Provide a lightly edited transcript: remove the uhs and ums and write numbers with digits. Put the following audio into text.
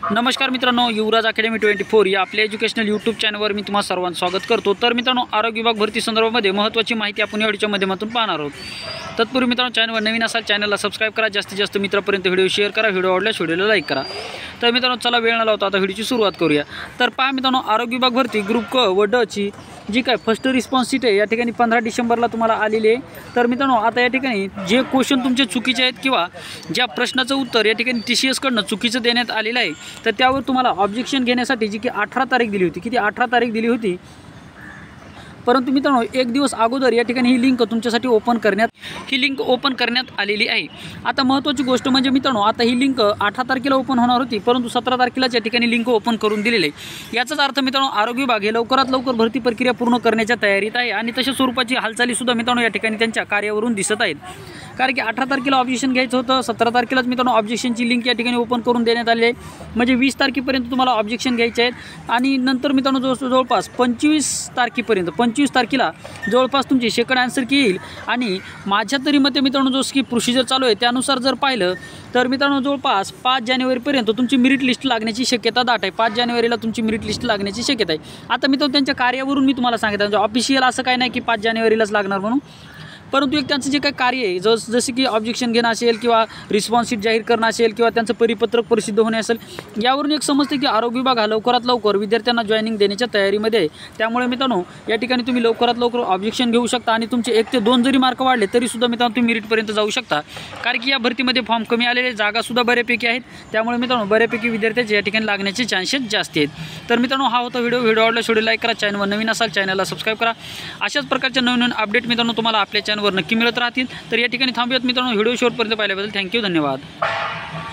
नमस्कार मित्रांनो, युवराज अकॅडमी 24 या आपल्या एज्युकेशनल यूट्यूब चॅनलवर मी तुम्हा सर्वांचं स्वागत करतो। तर मित्रांनो, आरोग्य विभाग भरती संदर्भामध्ये महत्त्वाची माहिती आपण या व्हिडिओच्या माध्यमातून पाहणार आहोत। तत्पूर्वी मित्रांनो, चॅनलवर नवीन असाल चॅनलला सबस्क्राईब करा, जास्तीत जास्त मित्रांपर्यंत व्हिडिओ शेअर करा, व्हिडिओ आवडल्यास व्हिडिओला लाईक करा। तर मित्रांनो, चला वेळ न लावता आता व्हिडिओची सुरुवात करूया। तर पहा मित्रांनो, आरोग्य विभाग भरती ग्रुप क व ड ची जी काय फर्स्ट रिस्पॉन्स सीट आहे या ठिकाणी 15 डिसेंबरला तुम्हाला आलेली आहे। तर मित्रांनो, आता या ठिकाणी जे क्वेश्चन तुमचे चुकीचे आहेत किंवा ज्या प्रश्नाचं उत्तर या ठिकाणी TCS कडून चुकीचं देण्यात आलेलं आहे, तर त्यावर तुम्हाला ऑब्जेक्शन घेण्यासाठी जी की 18 तारीख दिली होती, किती 18 तारीख दिली होती, परंतु मित्रांनो एक दिवस अगोदर या ठिकाणी ही लिंक तुमच्यासाठी ओपन करण्यात आलेली आहे। आता महत्त्वाची गोष्ट म्हणजे मित्रांनो, आता ही लिंक 18 तारखेला ओपन होणार होती, परंतु 17 तारखेलाच या ठिकाणी लिंक ओपन करून दिलेली आहे। याचाच अर्थ मित्रांनो, आरोग्य विभाग हे लवकरात लवकर भरती प्रक्रिया पूर्ण करण्याच्या तयारीत आहे आणि तशा स्वरूपाची हालचालीसुद्धा मित्रांनो या ठिकाणी त्यांच्या कार्यावरून दिसत आहेत। कारण की 18 तारखेला ऑब्जेक्शन घ्यायचं होतं, 17 तारखेलाच मित्रांनो ऑब्जेक्शनची लिंक या ठिकाणी ओपन करून देण्यात आली आहे। म्हणजे 20 तारखेपर्यंत तुम्हाला ऑब्जेक्शन घ्यायचे आहेत आणि नंतर मित्रांनो जवळपास 25 तारखेला जवळपास तुमची सेकंड आन्सर की येईल। आणि माझ्या तरी मते मित्रांनो, जो स्किप प्रोसिजर चालू आहे त्यानुसार जर पाहिलं तर मित्रांनो जवळपास 5 जानेवारीपर्यंत तुमची मेरिट लिस्ट लागण्याची शक्यता दाट आहे। 5 जानेवारीला तुमची मेरिट लिस्ट लागण्याची शक्यता आहे। आता मित्रांनो, त्यांच्या कार्यावरून मी तुम्हाला सांगितलं, म्हणजे ऑफिशियल असं काय नाही की 5 जानेवारीलाच लागणार म्हणून, परंतु एक त्यांचं जे काही कार्य आहे जसे की ऑब्जेक्शन घेणं असेल किंवा रिस्पॉन्स शीट जाहीर करणं असेल किंवा त्यांचं परिपत्रक प्रसिद्ध होणे असेल, यावरून एक समजते की आरोग्य विभाग हा लवकरात लवकर विद्यार्थ्यांना जॉईनिंग देण्याच्या तयारीमध्ये आहे। त्यामुळे मित्रांनो, या ठिकाणी तुम्ही लवकरात लवकर ऑब्जेक्शन घेऊ शकता आणि तुमचे 1 ते 2 जरी मार्क वाढले तरीसुद्धा मित्रांनो तुम्ही मेरिटपर्यंत जाऊ शकता। कारण की या भरतीमध्ये फॉर्म कमी आलेले, जागासुद्धा बऱ्यापैकी आहेत, त्यामुळे मित्रांनो बऱ्यापैकी विद्यार्थ्याचे या ठिकाणी लागण्याचे चान्सेस जास्त आहेत। तर मित्रांनो, हा होता व्हिडिओ आवडल्यास व्हिडिओ लाईक करा, चॅनलवर नवीन असाल चॅनलला सबस्क्राईब करा। अशाच प्रकारच्या नवीन अपडेट मित्रांनो तुम्हाला आपल्या चॅनलवर नक्की मिळत राहतील। तर या ठिकाणी थांबूयात मित्रांनो, व्हिडिओ शेवटपर्यंत पाहिल्याबद्दल थँक्यू, धन्यवाद।